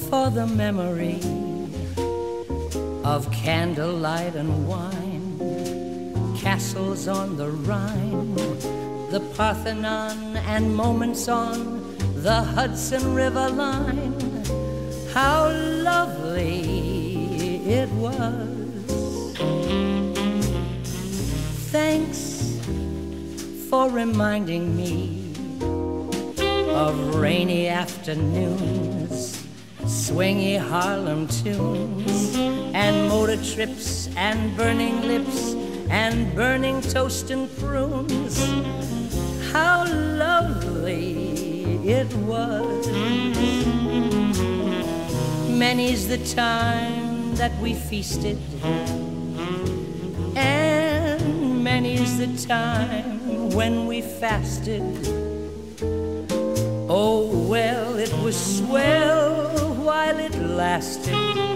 for the memory of candlelight and wine, castles on the Rhine, the Parthenon, and moments on the Hudson River line. How lovely it was. Thanks for reminding me of rainy afternoons, swingy Harlem tunes, and motor trips, and burning lips, and burning toast and prunes. How lovely it was. Many's the time that we feasted, and many's the time when we fasted. Oh, well, it was swell while it lasted.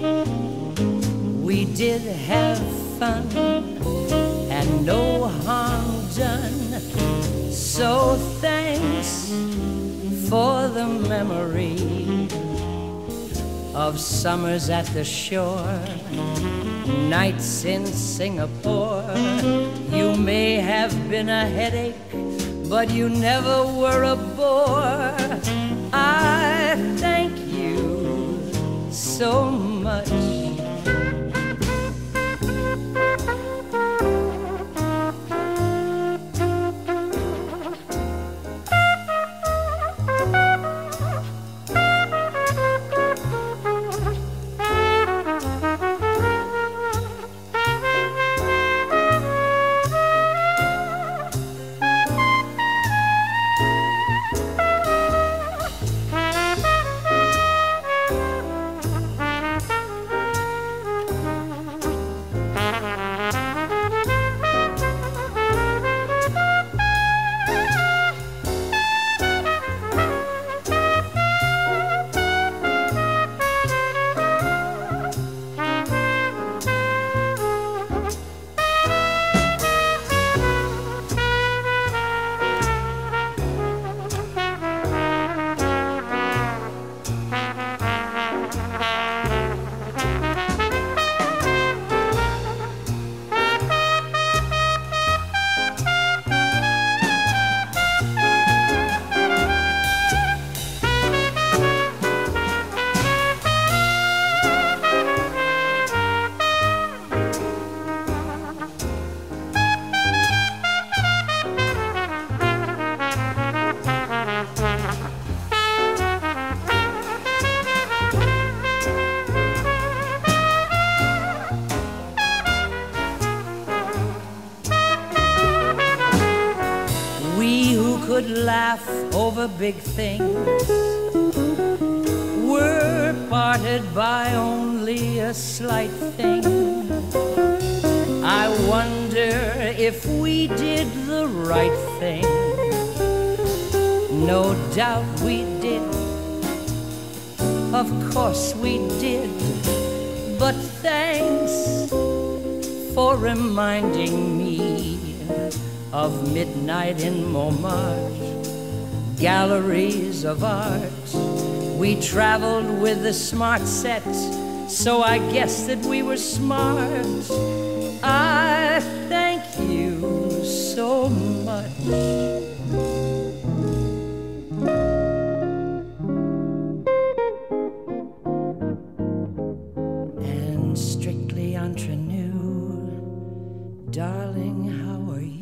We did have fun and no harm done. So thanks for the memory of summers at the shore, nights in Singapore. You may have been a headache, but you never were a bore. I thank you so much. Could laugh over big things, were parted by only a slight thing. I wonder if we did the right thing. No doubt we did, of course we did. But thanks for reminding me of midnight in Montmartre, galleries of art. We traveled with the smart set, so I guess that we were smart. I thank you so much. And strictly entre nous, darling, how are you?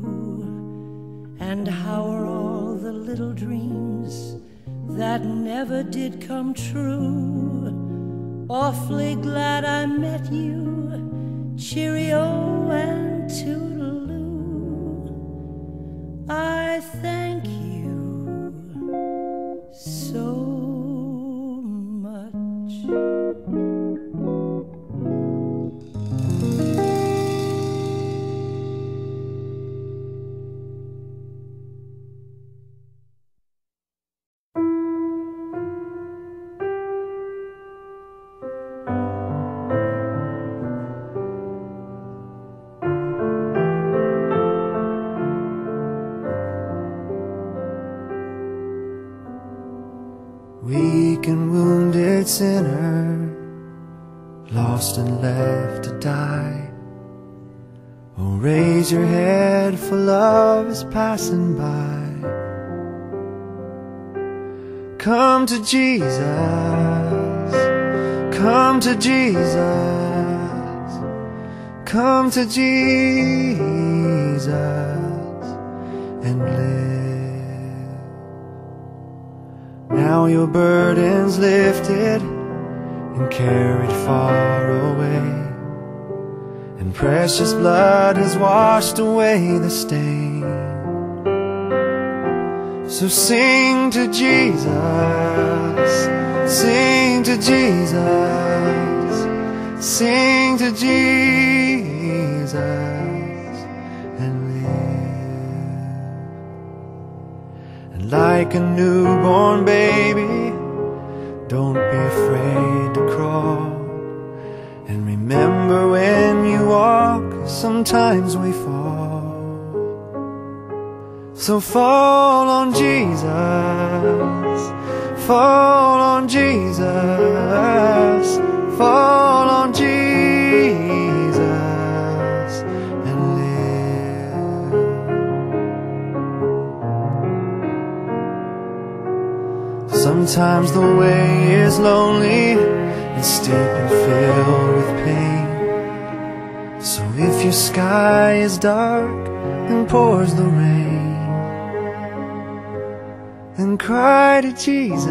And how are all the little dreams that never did come true? Awfully glad I met you. Cheerio and toodaloo. I thank you so much. white sinner, lost and left to die. Oh, raise your head, for love is passing by. Come to Jesus, come to Jesus, come to Jesus and live. Now your burden's lifted and carried far away, and precious blood has washed away the stain. So sing to Jesus, sing to Jesus, sing to Jesus and live. And like a newborn baby, don't be afraid to crawl. And remember, when you walk, sometimes we fall. So fall on Jesus, fall on Jesus, fall on Jesus and live. Sometimes the way is lonely and steep and filled with pain. So if your sky is dark and pours the rain, then cry to Jesus,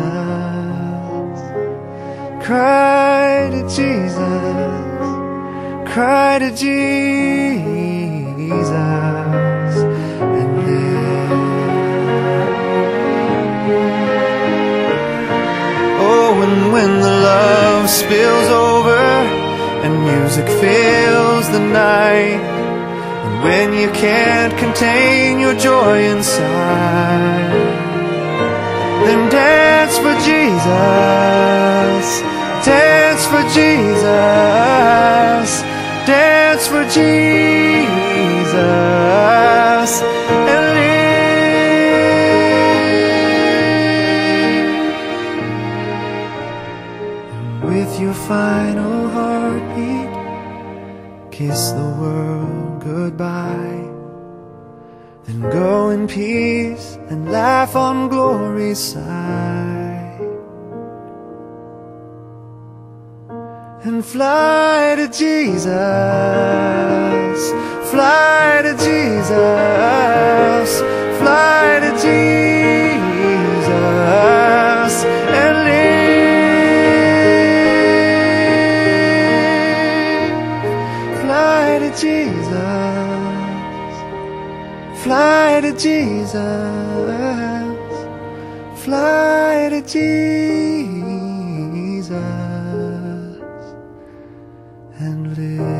cry to Jesus, cry to Jesus and live. Oh, and when the love spills over and music fills the night, and when you can't contain your joy inside, then dance for Jesus, dance for Jesus, dance for Jesus and live. And with your final heartbeat, kiss the world goodbye. Then go in peace and laugh on glory's side, and fly to Jesus, fly to Jesus, fly to Jesus and live. Fly to Jesus, fly to Jesus, fly to Jesus and live.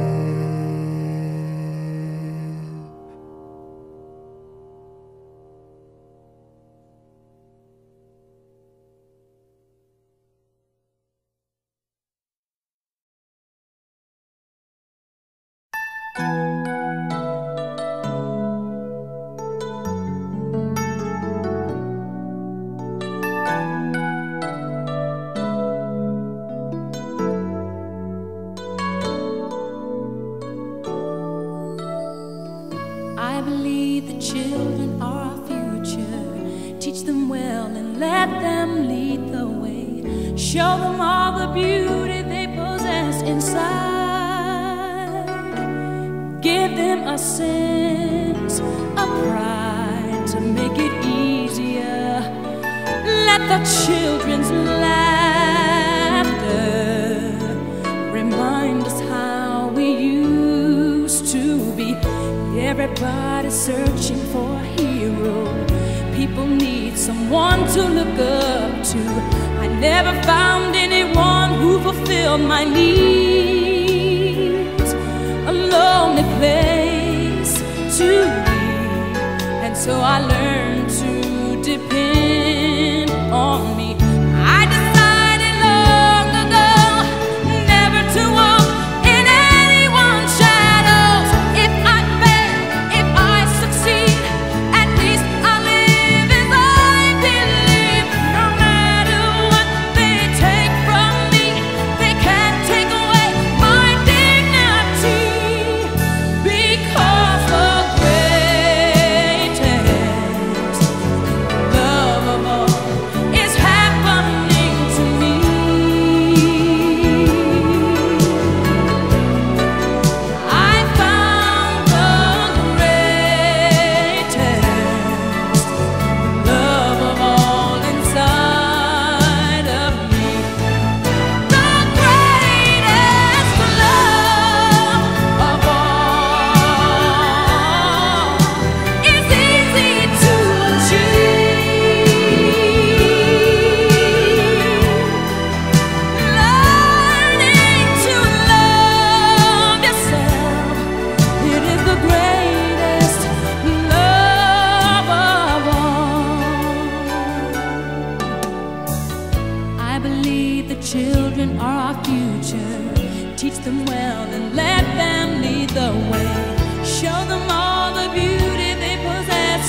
I believe the children are our future. Teach them well and let them lead the way. Show them all the beauty they possess inside. Give them a sense of pride to make it easier. Let the children's laughter remind us how we used to be. Everybody's searching for a hero. People need someone to look up to. I never found anyone who fulfilled my needs. A lonely place to be, and so I learned to depend on me. I decided long ago never to walk in anyone's shadows. If I fail, if I succeed, at least I'll live as I believe. No matter what they take from me, children are our future. Teach them well and let them lead the way. Show them all the beauty they possess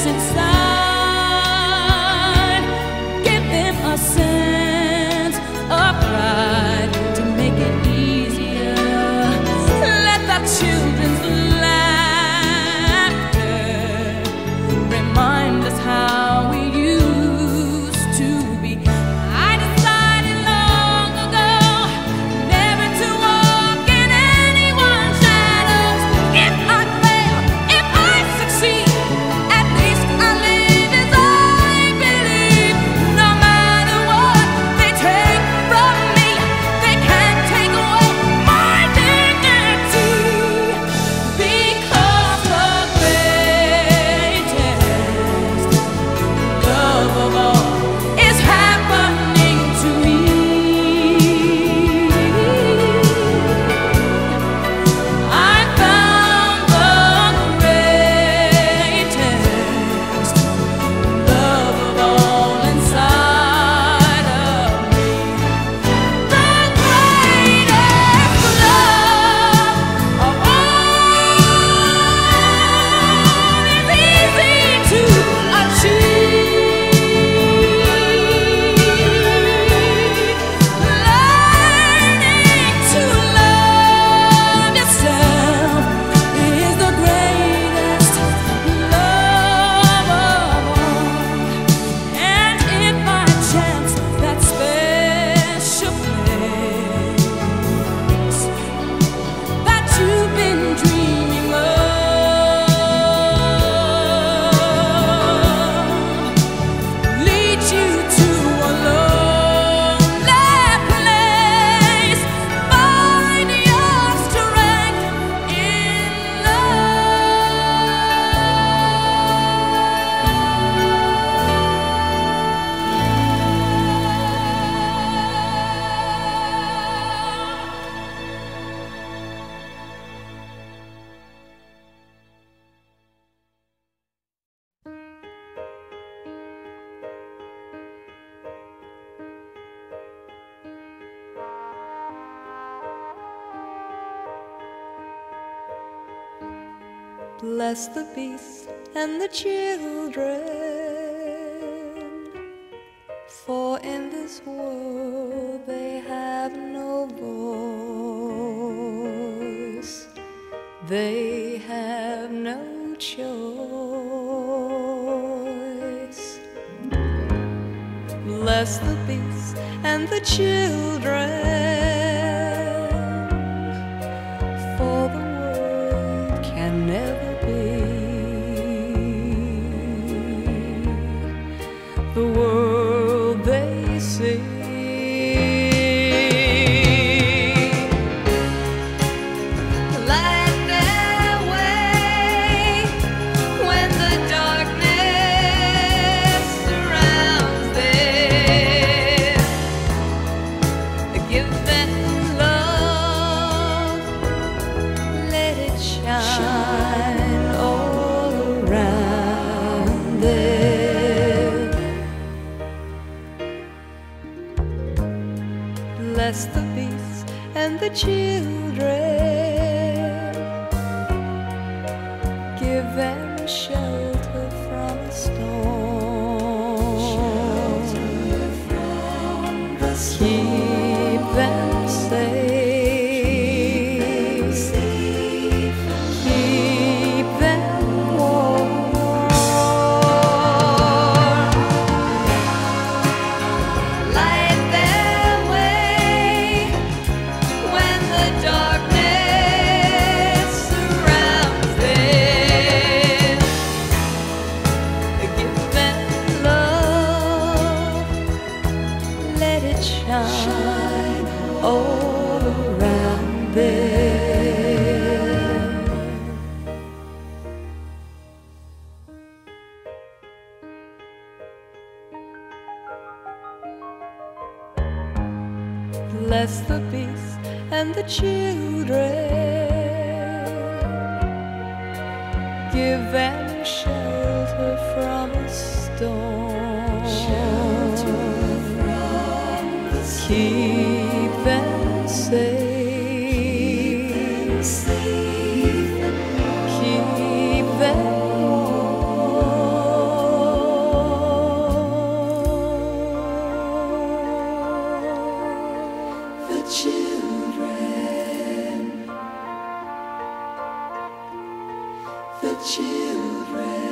inside. Give them a sense of pride to make it easier. Let the children's laughter remind us how we used to be. I decided long ago never to walk in anyone's shadows. If I fail, if I succeed, at least I live as I believe. No matter what they take from me, they can't take away my dignity. Because the greatest love of all is happening to me. I found the greatest love of all inside of me. The greatest love of all is easy to achieve. Learning to love yourself is the greatest love of all. And if by chance that special place that you've been dreaming of leads you to a lonely place, find your strength in Bless the beasts and the children, for in this world they have no voice. They have no choice. Bless the beasts and the children, for the world can never be the world they see. Light their way when the darkness surrounds them. Give them love, let it shine all around them. Bless the beasts and the children, give them shelter from a storm, keep them safe, keep them warm. Light their way when the darkness surrounds them. Give them love, let it shine all around them. Bless the beasts and the children, give them shelter from a storm, keep them safe, keep them warm. The children, the children.